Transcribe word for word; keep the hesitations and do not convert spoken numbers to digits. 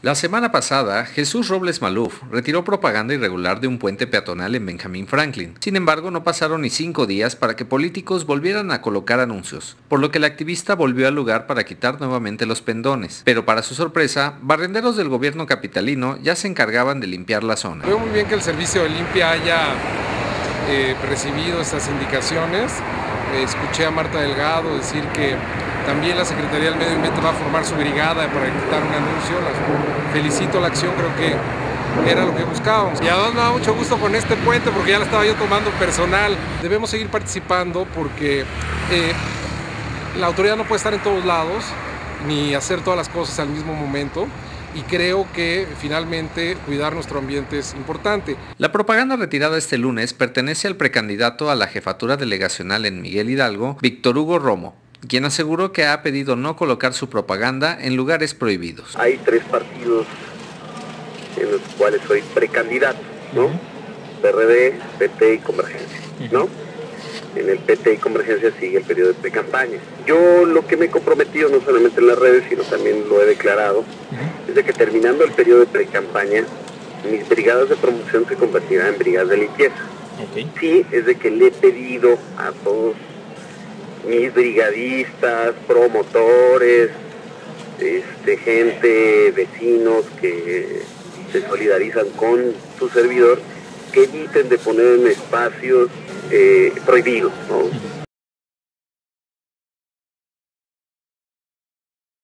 La semana pasada, Jesús Robles Maluf retiró propaganda irregular de un puente peatonal en Benjamin Franklin. Sin embargo, no pasaron ni cinco días para que políticos volvieran a colocar anuncios, por lo que el activista volvió al lugar para quitar nuevamente los pendones. Pero para su sorpresa, barrenderos del gobierno capitalino ya se encargaban de limpiar la zona. Veo muy bien que el servicio de limpia haya eh, recibido estas indicaciones. Eh, escuché a Marta Delgado decir que también la Secretaría del Medio Ambiente va a formar su brigada para quitar un anuncio. Las felicito la acción, creo que era lo que buscábamos. Y además me da mucho gusto con este puente porque ya lo estaba yo tomando personal. Debemos seguir participando porque eh, la autoridad no puede estar en todos lados ni hacer todas las cosas al mismo momento. Y creo que finalmente cuidar nuestro ambiente es importante. La propaganda retirada este lunes pertenece al precandidato a la jefatura delegacional en Miguel Hidalgo, Víctor Hugo Romo, quien aseguró que ha pedido no colocar su propaganda en lugares prohibidos. Hay tres partidos en los cuales soy precandidato, ¿no? P R D, P T y Convergencia, ¿no? En el P T y Convergencia sigue el periodo de pre-campaña. Yo lo que me he comprometido, no solamente en las redes, sino también lo he declarado, uh-huh. es de que terminando el periodo de pre-campaña, mis brigadas de promoción se convertirán en brigadas de limpieza. Okay. Sí, es de que le he pedido a todos mis brigadistas, promotores, este, gente, vecinos que se solidarizan con su servidor, que eviten de poner en espacios eh, prohibidos, ¿no?